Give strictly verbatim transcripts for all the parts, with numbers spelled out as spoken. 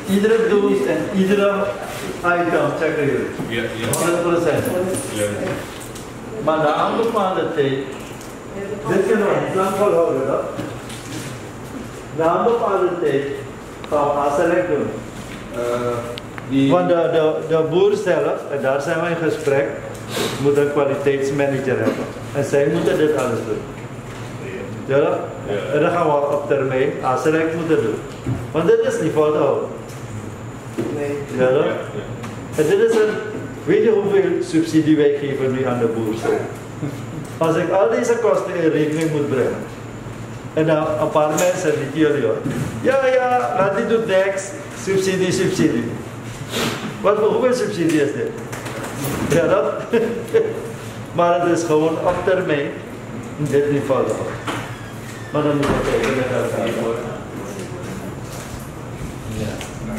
iedere doos en iedere item checken jullie. Ja, ja. honderd procent. Ja. Maar na een bepaalde tijd, dit kunnen we niet lang volhouden, dat? Na een bepaalde tijd gaan we A-select doen. Uh, die... Want de, de, de boer zelf, en daar zijn we in gesprek, moet een kwaliteitsmanager hebben. En zij moeten dit alles doen. Ja? Ja. En dan gaan we op termijn A-select moeten doen. Want dit is niet vol te houden. Nee. Ja, ja. En dit is een, weet je hoeveel subsidie wij geven nu aan de boer? Als ik al deze kosten in rekening moet brengen. En dan een paar mensen, niet jullie hoor. Ja, ja, laat die doet niks. Subsidie, subsidie. Wat voor hoeveel subsidie is dit? Ja, dat. Maar het is gewoon op termijn dit niet vol te houden. Maar dan moet je kijken naar dat gaan. Ja.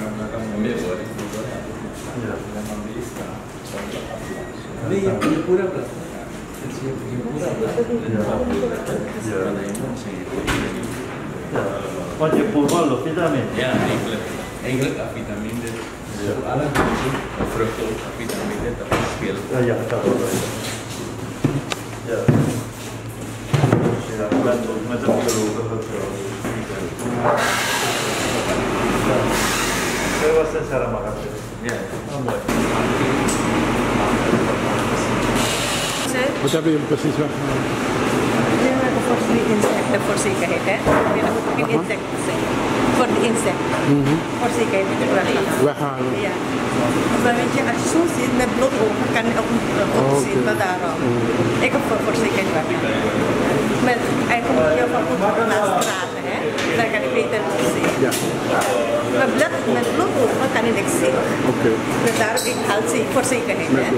Ja. Nee, je pura plata. Ja. Want je pura lo vitamine. Ja, eigenlijk. Eigenlijk vitamine. Ja. Alle vruchten, vitamine, dat verschil. Ja, ja, dat wel. Ja. Ja, met, met een biologe getrouwd. Ja. Dat was het helemaal goed. Ja. Oh, mooi. Wat hebben jullie precies weggenomen? We hebben voor de insecten voor zekerheid, hè? We hebben geen insecten zijn. Voor de insecten. Mm-hmm. Voor zekerheid met de weghalen. Weghalen? Ja. Maar weet je, als je zo ziet met bloed ogen, kan je ook niet uh, oh, zien, okay. maar daarom. Mm. Ik heb voor, voor zekerheid weghalen. Met eigenlijk moet je van goed naast praten, hè? Dan kan ik beter niet zien. Ja. Met bloed, met bloed ogen kan je niks zien. Oké. Okay. Dus daarom ik haal ze voor zekerheid, hè?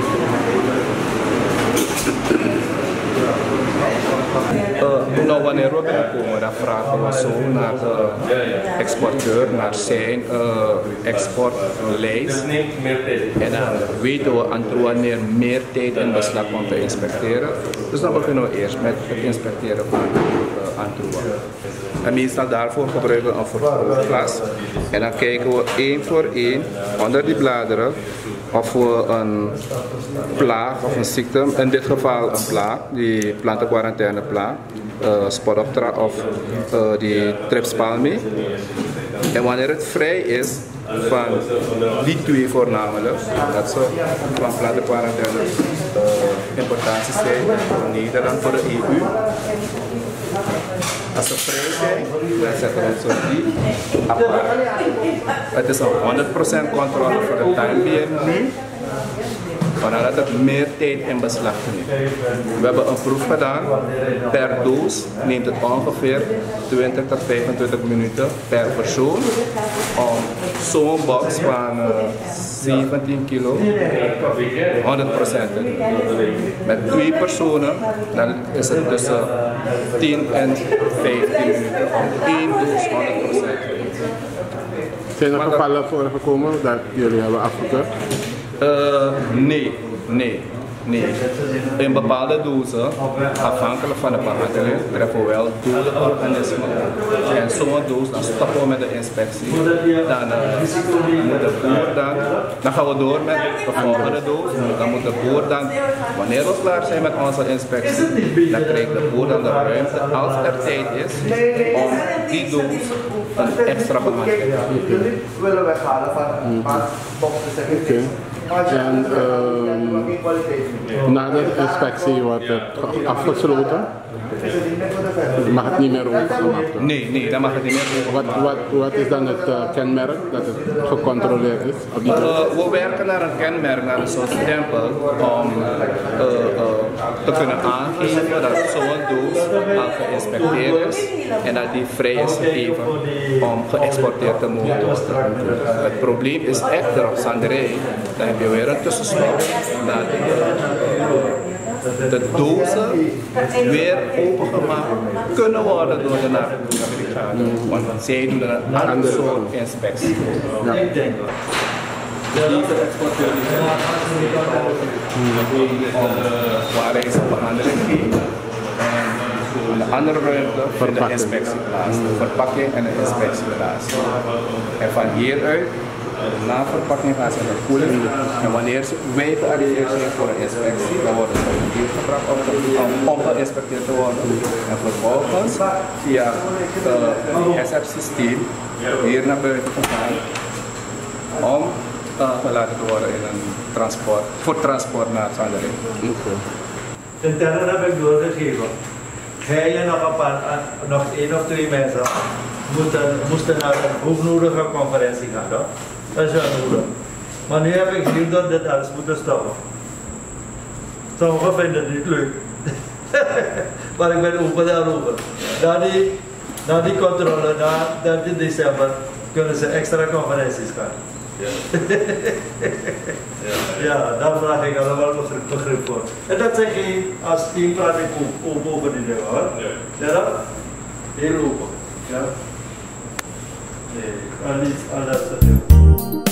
Uh, nou, wanneer we binnenkomen, dan vragen we zo naar de exporteur, naar zijn uh, exportlijst. En dan weten we aan wanneer meer tijd in beslag komt te inspecteren. Dus dan beginnen we eerst met het inspecteren van uh, Antroa. En meestal daarvoor gebruiken we een vergrootglas. En dan kijken we één voor één onder die bladeren of we een plaag of een ziekte, in dit geval een plaag, die plantenquarantaine plaag, uh, Spodoptera of uh, die Thrips palmi. En wanneer het vrij is van die twee voornamelijk, dat ze van plantenquarantaine uh, importaties zijn van Nederland voor de E U. Als ze vrij zijn, dan zetten we het zo die apart. Het is een honderd procent controle voor de time being nu, vanaf dat het meer tijd in beslag neemt. We hebben een proef gedaan, per doos neemt het ongeveer twintig tot vijfentwintig minuten per persoon om zo'n box van uh, zeventien kilo honderd procent te doen. Met twee personen dan is het tussen tien en vijftien minuten om één doos honderd procent te doen. Zijn er gevallen voorgekomen dat jullie hebben afgekeurd? Uh, nee, nee, nee. In bepaalde dozen, afhankelijk van de behandeling, treffen we wel dode organismen. En zo'n doos, dan stoppen we met de inspectie. Dan uh, moet de boer dan, dan gaan we door met de volgende doos. Dan moet de boer dan, wanneer we klaar zijn met onze inspectie, dan krijgt de boer dan de ruimte, als er tijd is, om die doos een extra behandeling te geven. willen weghalen van een paar boxen. Oké. En uh, na de inspectie wordt het afgesloten. Mag het niet meer overgemaakt worden? Nee, nee, dan mag het niet meer overgemaakt worden. Wat, wat, wat is dan het uh, kenmerk dat het gecontroleerd is? Op die uh, we werken naar een kenmerk, naar een soort stempel, om uh, uh, te kunnen aangeven dat zo'n doos al geïnspecteerd is en dat die vrij is gegeven om geëxporteerd te mogen worden. Het probleem is echter op Zanderij, dan heb je weer een tussenstap dat de dozen weer opengemaakt kunnen worden door de Amerikanen, want zij doen een andere soort inspectie. Ja. Deze exporteur die zijn om waar hij zijn behandeling geeft. En In de andere ruimte vindt de inspectie plaats, de verpakking en de inspectie plaats. En van hieruit, na verpakking gaan ze naar de koeling. En wanneer ze wij gearriveerd zijn voor een inspectie, dan worden ze hier gebracht om, om, om geïnspecteerd te worden. En vervolgens via het S F-systeem hier naar buiten te gaan om uh, gelaten te worden in een transport, voor transport naar Zandering. Okay. Intern heb ik doorgegeven. Hij en nog een paar, nog één of twee mensen moeten, moesten naar een hoognodige conferentie gaan. Toch? Dat is wel nodig. Maar nu heb ik hierdoor dit alles moeten stoppen. Sommigen vinden het niet leuk. Maar ik ben open daarover. Na die, na die controle, na dertien december, kunnen ze extra conferenties gaan. Ja. Ja, daar vraag ik allemaal begrip, begrip voor. En dat zeg ik, als team praat ik open over die dingen hoor. Ja, dat? Heel open. Ja. Nee, alles, alles.